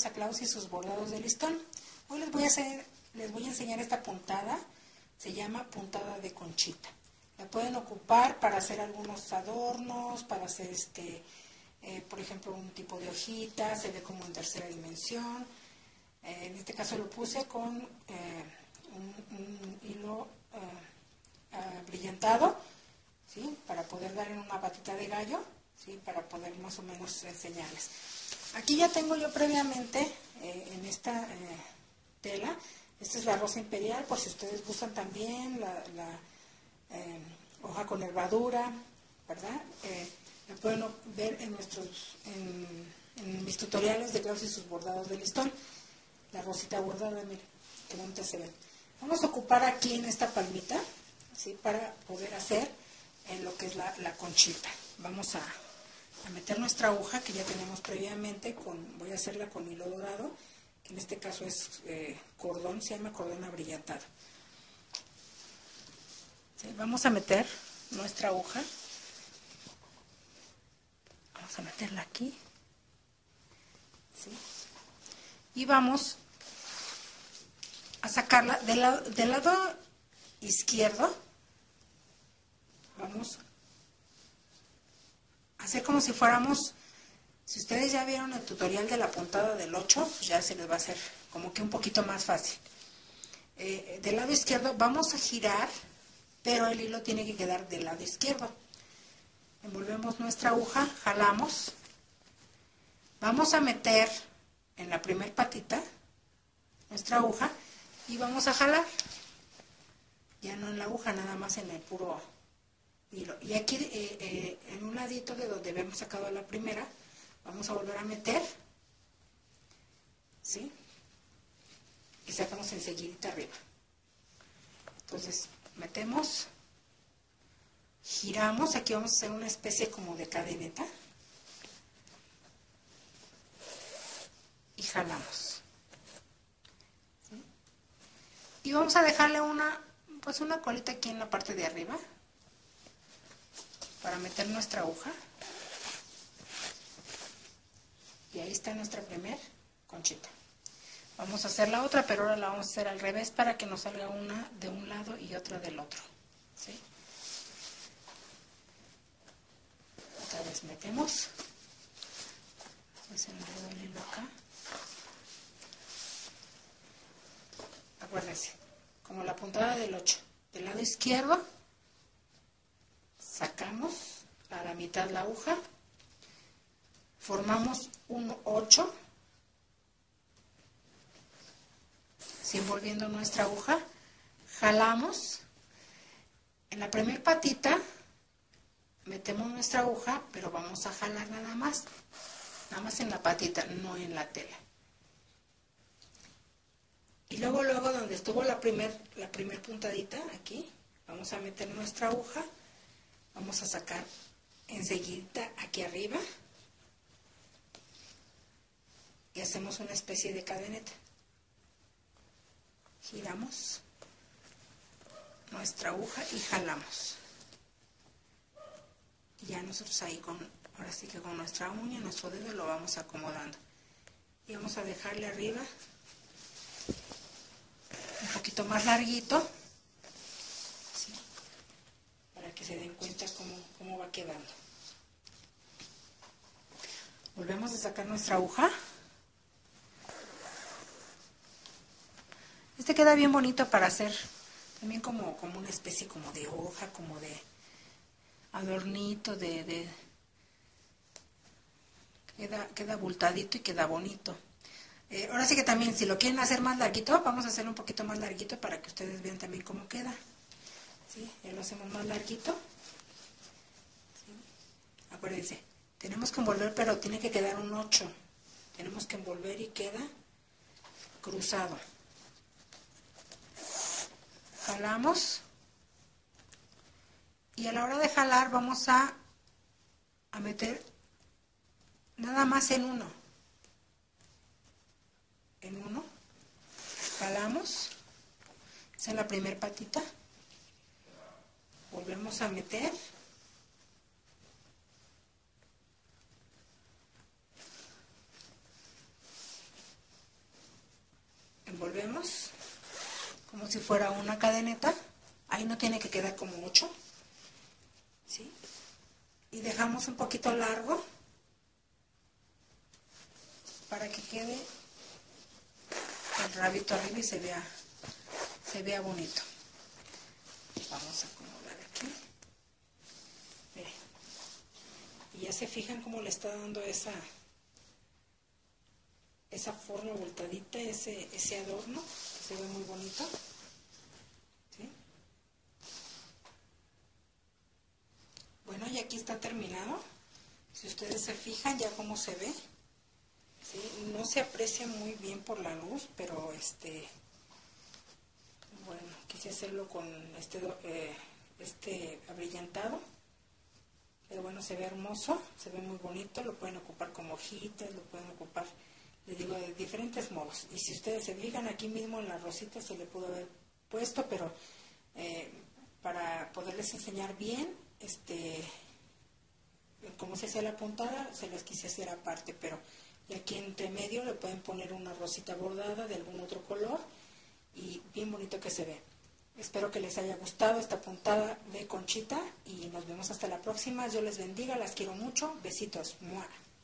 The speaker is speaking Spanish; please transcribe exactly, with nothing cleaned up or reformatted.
bienvenidos a Klaus y sus bordados de listón. Hoy les voy a hacer, les voy a enseñar esta puntada, se llama puntada de conchita. La pueden ocupar para hacer algunos adornos, para hacer este, eh, por ejemplo, un tipo de hojita, se ve como en tercera dimensión. Eh, en este caso lo puse con eh, un, un hilo eh, eh, brillantado, ¿sí? Para poder dar en una patita de gallo, ¿sí? Para poder más o menos enseñarles. Aquí ya tengo yo previamente eh, en esta eh, tela, esta es la rosa imperial, por si ustedes gustan también, la, la eh, hoja con nervadura, ¿verdad? Eh, la pueden ver en, nuestros, en, en mis tutoriales de Klaus y sus bordados de listón. La rosita bordada, miren, qué bonita se ven. Vamos a ocupar aquí en esta palmita, ¿sí? Para poder hacer en lo que es la, la conchita. Vamos a... a meter nuestra aguja que ya tenemos previamente, con, voy a hacerla con hilo dorado, que en este caso es eh, cordón, se llama cordón abrillantado. ¿Sí? Vamos a meter nuestra aguja, vamos a meterla aquí, ¿sí? Y vamos a sacarla del lado, del lado izquierdo, vamos hacer como si fuéramos, si ustedes ya vieron el tutorial de la puntada del ocho, pues ya se les va a hacer como que un poquito más fácil. Eh, del lado izquierdo vamos a girar, pero el hilo tiene que quedar del lado izquierdo. Envolvemos nuestra aguja, jalamos, vamos a meter en la primer patita nuestra aguja y vamos a jalar, ya no en la aguja, nada más en el puro hilo. Y aquí eh, eh, en un ladito de donde habíamos sacado la primera, vamos a volver a meter, ¿sí? Y sacamos enseguida arriba. Entonces metemos, giramos, aquí vamos a hacer una especie como de cadeneta y jalamos, ¿sí? Y vamos a dejarle una, pues una colita aquí en la parte de arriba para meter nuestra aguja. Y ahí está nuestra primer conchita. Vamos a hacer la otra, pero ahora la vamos a hacer al revés para que nos salga una de un lado y otra del otro, ¿sí? Otra vez metemos, desenredo el hilo acá. Acuérdense, como la puntada del ocho, del lado izquierdo sacamos a la mitad la aguja, formamos un ocho, ¿sí? Envolviendo nuestra aguja, jalamos, en la primera patita metemos nuestra aguja, pero vamos a jalar nada más, nada más en la patita, no en la tela. Y luego, luego donde estuvo la primer, la primer puntadita, aquí, vamos a meter nuestra aguja, vamos a sacar enseguida aquí arriba y hacemos una especie de cadeneta. Giramos nuestra aguja y jalamos. Y ya nosotros ahí con, ahora sí que con nuestra uña, nuestro dedo lo vamos acomodando. Y vamos a dejarle arriba un poquito más larguito, ¿sí? Para que se den cuenta cómo, cómo va quedando. Volvemos a sacar nuestra aguja. Este queda bien bonito para hacer también como, como una especie como de hoja, como de adornito, de, de queda, queda abultadito y queda bonito. Eh, ahora sí que también, si lo quieren hacer más larguito, vamos a hacerlo un poquito más larguito para que ustedes vean también cómo queda. ¿Sí? Ya lo hacemos más larguito. ¿Sí? Acuérdense, tenemos que envolver, pero tiene que quedar un ocho. Tenemos que envolver y queda cruzado. Jalamos. Y a la hora de jalar vamos a, a meter nada más en uno. En uno. Jalamos. Esa es la primera patita. Volvemos a meter. ponemos como si fuera una cadeneta. Ahí no tiene que quedar como ocho, ¿sí? Y dejamos un poquito largo para que quede el rabito arriba y se vea, se vea bonito. Vamos a acomodar aquí. Miren. Y ya se fijan cómo le está dando esa, esa forma voltadita, ese, ese adorno, que se ve muy bonito. ¿Sí? Bueno, y aquí está terminado. Si ustedes se fijan ya cómo se ve. ¿Sí? No se aprecia muy bien por la luz, pero este, bueno, quise hacerlo con este, eh, este abrillantado. Pero bueno, se ve hermoso, se ve muy bonito, lo pueden ocupar como hojitas, lo pueden ocupar, les digo, de diferentes modos. Y si ustedes se fijan, aquí mismo en la rosita se le pudo haber puesto, pero eh, para poderles enseñar bien, este, cómo se hace la puntada, se les quise hacer aparte, pero y aquí entre medio le pueden poner una rosita bordada de algún otro color y bien bonito que se ve. Espero que les haya gustado esta puntada de Conchita y nos vemos hasta la próxima. Dios les bendiga, las quiero mucho. Besitos. ¡Mua!